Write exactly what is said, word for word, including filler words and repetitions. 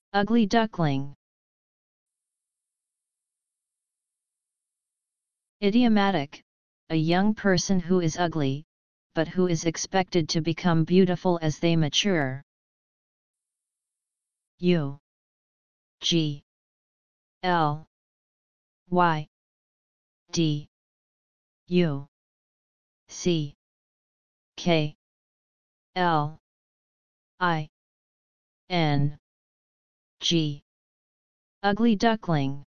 Ugly duckling. Idiomatic, a young person who is ugly, but who is expected to become beautiful as they mature. U G L Y D U C K L I N G. Ugly duckling.